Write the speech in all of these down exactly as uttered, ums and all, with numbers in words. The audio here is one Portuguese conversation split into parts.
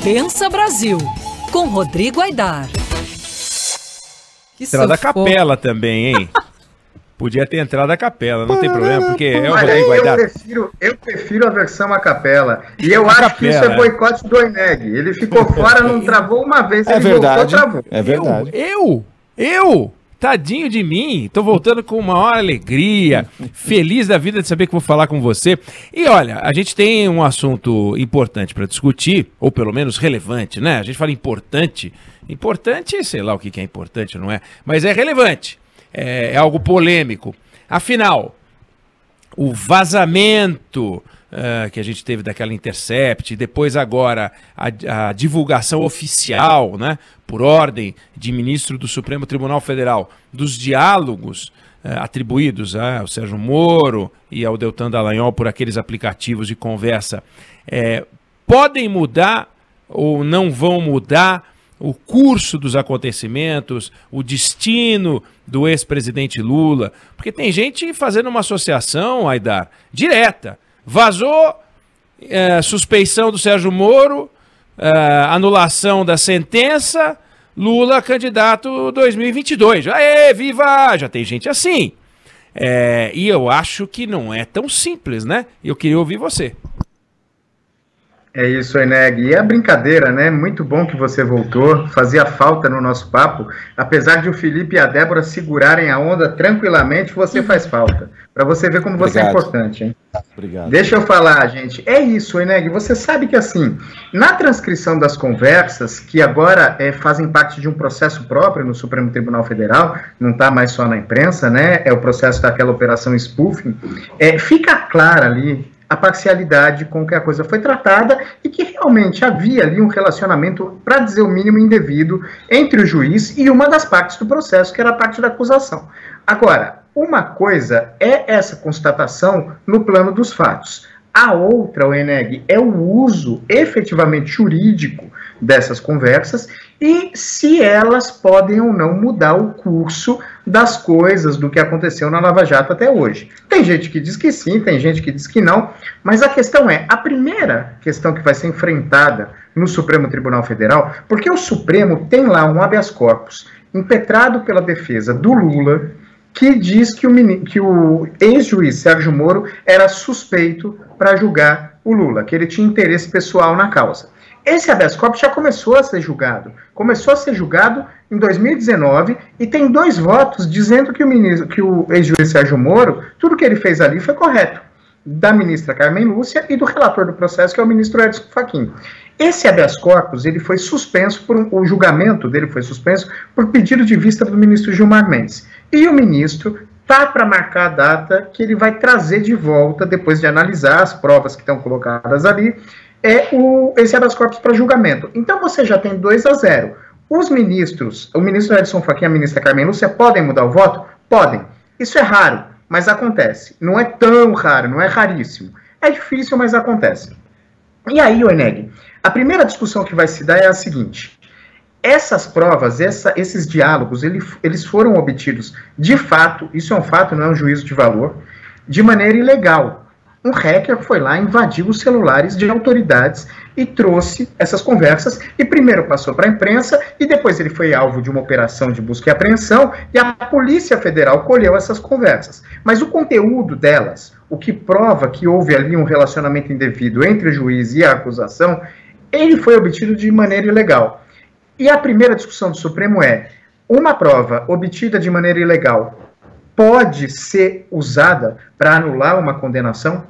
Pensa Brasil, com Rodrigo Aidar. Que entrada a capela também, hein? Podia ter entrado a capela, não tem problema, porque é o Rodrigo Aidar. Eu prefiro, eu prefiro a versão a capela. E eu a acho capela, que isso é boicote do Eneg. Ele ficou fora, não travou uma vez, é ele verdade, voltou, travou. É verdade. Eu? Eu? eu? Tadinho de mim, tô voltando com uma maior alegria, feliz da vida de saber que vou falar com você. E olha, a gente tem um assunto importante para discutir, ou pelo menos relevante, né? A gente fala importante, importante, sei lá o que é importante, não é? Mas é relevante, é, é algo polêmico. Afinal, o vazamento Uh, que a gente teve daquela Intercept, depois agora a, a divulgação oficial, né, por ordem de ministro do Supremo Tribunal Federal, dos diálogos uh, atribuídos uh, ao Sérgio Moro e ao Deltan Dallagnol por aqueles aplicativos de conversa, uh, podem mudar ou não vão mudar o curso dos acontecimentos, o destino do ex-presidente Lula, porque tem gente fazendo uma associação, Aidar, direta. Vazou, é, suspeição do Sérgio Moro, é, anulação da sentença, Lula candidato dois mil e vinte e dois. Aê, viva! Já tem gente assim. É, e eu acho que não é tão simples, né? Eu queria ouvir você. É isso, Eneg. E a brincadeira, né? Muito bom que você voltou. Fazia falta no nosso papo. Apesar de o Felipe e a Débora segurarem a onda tranquilamente, você faz falta. Para você ver como Obrigado. Você é importante, hein? Obrigado. Deixa eu falar, gente. É isso, Eneg. Você sabe que, assim, na transcrição das conversas, que agora é, fazem parte de um processo próprio no Supremo Tribunal Federal, não está mais só na imprensa, né? É o processo daquela operação spoofing. É, fica clara ali a parcialidade com que a coisa foi tratada e que realmente havia ali um relacionamento, para dizer o mínimo, indevido entre o juiz e uma das partes do processo, que era a parte da acusação. Agora, uma coisa é essa constatação no plano dos fatos. A outra, o Eneg, é o uso efetivamente jurídico dessas conversas e se elas podem ou não mudar o curso das coisas, do que aconteceu na Lava Jato até hoje. Tem gente que diz que sim, tem gente que diz que não, mas a questão é, a primeira questão que vai ser enfrentada no Supremo Tribunal Federal, porque o Supremo tem lá um habeas corpus impetrado pela defesa do Lula, que diz que o, que o ex-juiz Sérgio Moro era suspeito para julgar o Lula, que ele tinha interesse pessoal na causa. Esse habeas corpus já começou a ser julgado. Começou a ser julgado em dois mil e dezenove e tem dois votos dizendo que o, ministro, que o ex-juiz Sérgio Moro, tudo que ele fez ali foi correto. Da ministra Carmen Lúcia e do relator do processo, que é o ministro Edson Fachin. Esse habeas corpus, ele foi suspenso, por um, o julgamento dele foi suspenso por pedido de vista do ministro Gilmar Mendes. E o ministro tá para marcar a data que ele vai trazer de volta, depois de analisar as provas que estão colocadas ali, é o, esse habeas corpus para julgamento. Então você já tem dois a zero. Os ministros, o ministro Edson Fachin e a ministra Carmen Lúcia, podem mudar o voto? Podem. Isso é raro, mas acontece. Não é tão raro, não é raríssimo. É difícil, mas acontece. E aí, Eneg, a primeira discussão que vai se dar é a seguinte. Essas provas, essa, esses diálogos, ele, eles foram obtidos de fato, isso é um fato, não é um juízo de valor, de maneira ilegal. Um hacker foi lá, invadiu os celulares de autoridades e trouxe essas conversas e primeiro passou para a imprensa e depois ele foi alvo de uma operação de busca e apreensão e a Polícia Federal colheu essas conversas. Mas o conteúdo delas, o que prova que houve ali um relacionamento indevido entre o juiz e a acusação, ele foi obtido de maneira ilegal. E a primeira discussão do Supremo é, uma prova obtida de maneira ilegal pode ser usada para anular uma condenação?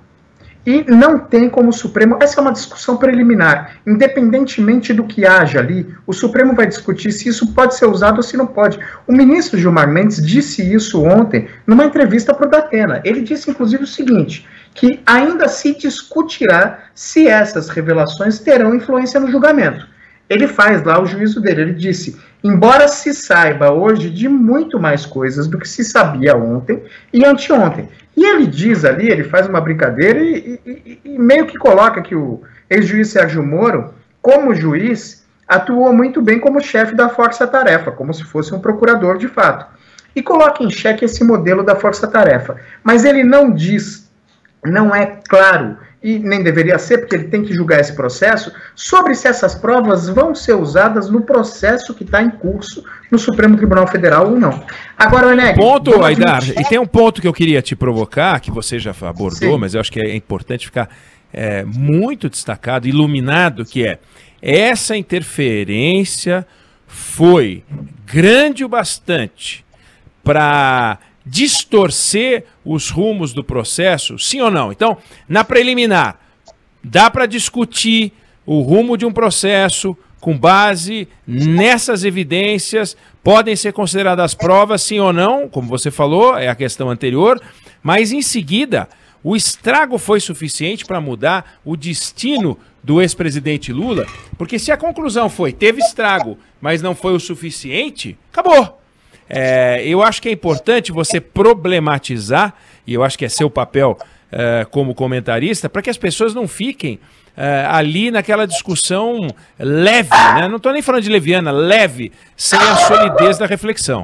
E não tem como o Supremo... Essa é uma discussão preliminar. Independentemente do que haja ali, o Supremo vai discutir se isso pode ser usado ou se não pode. O ministro Gilmar Mendes disse isso ontem numa entrevista para o Datena. Ele disse, inclusive, o seguinte, que ainda se discutirá se essas revelações terão influência no julgamento. Ele faz lá o juízo dele. Ele disse, embora se saiba hoje de muito mais coisas do que se sabia ontem e anteontem. E ele diz ali, ele faz uma brincadeira e, e, e meio que coloca que o ex-juiz Sérgio Moro, como juiz, atuou muito bem como chefe da força-tarefa, como se fosse um procurador de fato. E coloca em xeque esse modelo da força-tarefa. Mas ele não diz, não é claro e nem deveria ser, porque ele tem que julgar esse processo, sobre se essas provas vão ser usadas no processo que está em curso no Supremo Tribunal Federal ou não. Agora, Eneg... Ponto, Aidar, e tem um ponto que eu queria te provocar, que você já abordou, Sim. mas eu acho que é importante ficar é, muito destacado, iluminado, que é essa interferência foi grande o bastante para distorcer os rumos do processo, sim ou não? Então, na preliminar, dá para discutir o rumo de um processo com base nessas evidências, podem ser consideradas provas, sim ou não, como você falou, é a questão anterior, mas em seguida, o estrago foi suficiente para mudar o destino do ex-presidente Lula, porque se a conclusão foi, teve estrago, mas não foi o suficiente, acabou. É, eu acho que é importante você problematizar, e eu acho que é seu papel é, como comentarista, para que as pessoas não fiquem é, ali naquela discussão leve, né? Não estou nem falando de leviana, leve, sem a solidez da reflexão.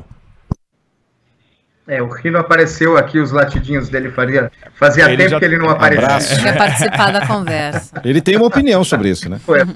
É, o Rino apareceu aqui, os latidinhos dele fazia, fazia ele tempo já... que ele não aparecia. Quer participar da conversa. Ele tem uma opinião sobre isso, né? Foi.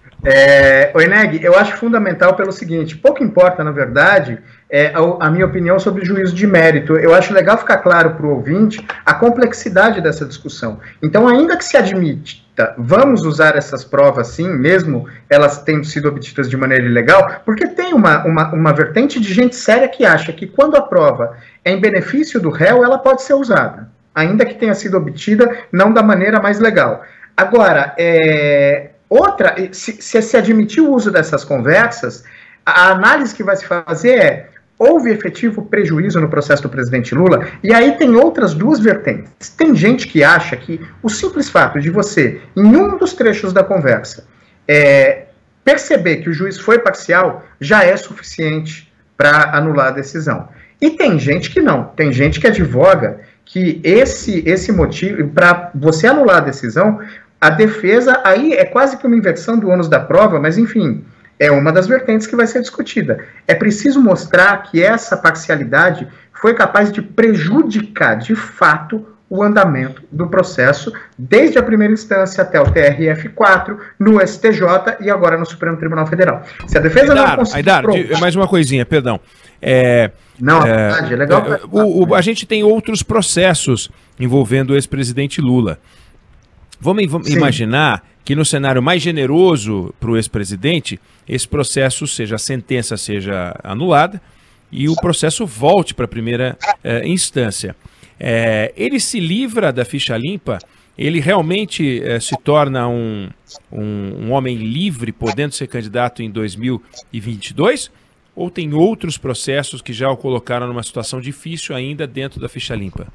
É, o Eneg, eu acho fundamental pelo seguinte, pouco importa, na verdade, é, a, a minha opinião sobre o juízo de mérito. Eu acho legal ficar claro para o ouvinte a complexidade dessa discussão. Então, ainda que se admita, vamos usar essas provas sim, mesmo elas tendo sido obtidas de maneira ilegal, porque tem uma, uma, uma vertente de gente séria que acha que quando a prova é em benefício do réu, ela pode ser usada, ainda que tenha sido obtida não da maneira mais legal. Agora, é... Outra, se, se se admitir o uso dessas conversas, a análise que vai se fazer é, houve efetivo prejuízo no processo do presidente Lula? E aí tem outras duas vertentes. Tem gente que acha que o simples fato de você, em um dos trechos da conversa, é, perceber que o juiz foi parcial, já é suficiente para anular a decisão. E tem gente que não, tem gente que advoga que esse, esse motivo, para você anular a decisão, a defesa, aí é quase que uma inversão do ônus da prova, mas enfim, é uma das vertentes que vai ser discutida. É preciso mostrar que essa parcialidade foi capaz de prejudicar, de fato, o andamento do processo, desde a primeira instância até o T R F quatro, no S T J e agora no Supremo Tribunal Federal. Se a defesa Aidar, não conseguir... Aidar, provar... mais uma coisinha, perdão. É, não, é, é, verdade, é legal. É, o, o, a gente tem outros processos envolvendo o ex-presidente Lula. Vamos, vamos imaginar que no cenário mais generoso para o ex-presidente, esse processo, seja a sentença seja anulada e o processo volte para a primeira eh, instância. É, ele se livra da ficha limpa, ele realmente eh, se torna um, um, um homem livre, podendo ser candidato em dois mil e vinte e dois? Ou tem outros processos que já o colocaram numa situação difícil ainda dentro da ficha limpa?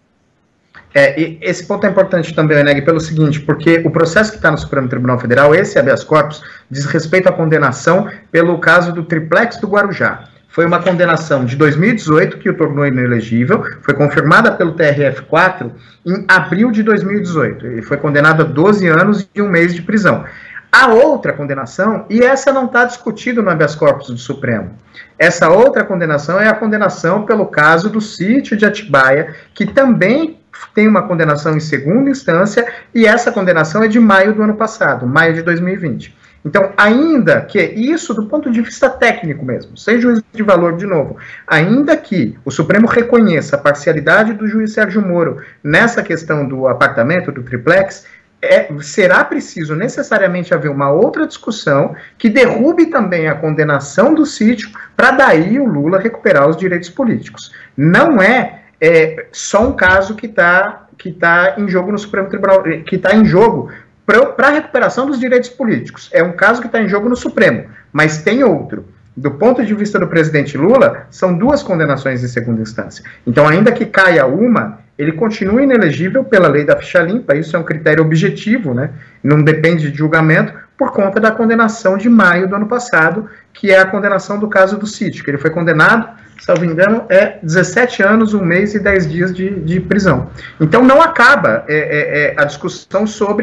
É, e esse ponto é importante também, Eneg, pelo seguinte, porque o processo que está no Supremo Tribunal Federal, esse habeas corpus, diz respeito à condenação pelo caso do triplex do Guarujá. Foi uma condenação de dois mil e dezoito que o tornou inelegível, foi confirmada pelo T R F quatro em abril de dois mil e dezoito. Ele foi condenado a doze anos e um mês de prisão. A outra condenação, e essa não está discutida no habeas corpus do Supremo, essa outra condenação é a condenação pelo caso do sítio de Atibaia, que também tem uma condenação em segunda instância, e essa condenação é de maio do ano passado, maio de dois mil e vinte. Então, ainda que isso do ponto de vista técnico mesmo, sem juízo de valor de novo, ainda que o Supremo reconheça a parcialidade do juiz Sérgio Moro nessa questão do apartamento, do triplex, é, será preciso necessariamente haver uma outra discussão que derrube também a condenação do sítio para daí o Lula recuperar os direitos políticos. Não é É só um caso que está que tá em jogo no Supremo Tribunal, que está em jogo para a recuperação dos direitos políticos. É um caso que está em jogo no Supremo, mas tem outro. Do ponto de vista do presidente Lula, são duas condenações em segunda instância. Então, ainda que caia uma, ele continua inelegível pela lei da ficha limpa, isso é um critério objetivo, né? Não depende de julgamento, por conta da condenação de maio do ano passado, que é a condenação do caso do sítio, que ele foi condenado, salvo engano, é dezessete anos, um mês e dez dias de, de prisão. Então não acaba é, é, é, a discussão sobre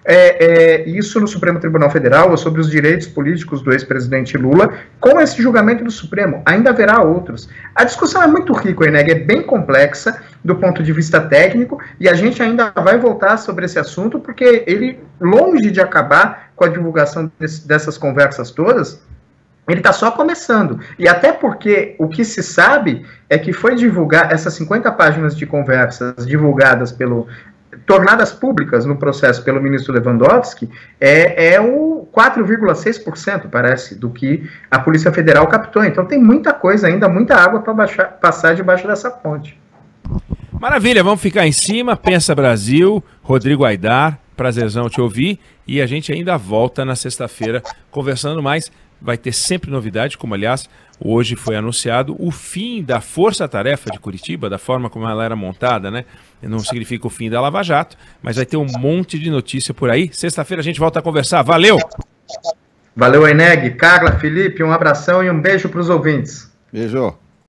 é, é, isso no Supremo Tribunal Federal, ou sobre os direitos políticos do ex-presidente Lula, com esse julgamento do Supremo. Ainda haverá outros. A discussão é muito rica, Eneg, é bem complexa do ponto de vista técnico, e a gente ainda vai voltar sobre esse assunto, porque ele, longe de acabar com a divulgação desse, dessas conversas todas, ele está só começando. E até porque o que se sabe é que foi divulgar essas cinquenta páginas de conversas divulgadas pelo... tornadas públicas no processo pelo ministro Lewandowski, é, é o quatro vírgula seis por cento, parece, do que a Polícia Federal captou. Então tem muita coisa ainda, muita água para passar debaixo dessa ponte. Maravilha, vamos ficar em cima. Pensa Brasil, Rodrigo Aidar, prazerzão te ouvir, e a gente ainda volta na sexta-feira conversando mais. Vai ter sempre novidade, como aliás hoje foi anunciado o fim da Força-Tarefa de Curitiba, da forma como ela era montada, né? Não significa o fim da Lava Jato, mas vai ter um monte de notícia por aí. Sexta-feira a gente volta a conversar. Valeu! Valeu, Eneg, Carla, Felipe, um abração e um beijo para os ouvintes. Beijo.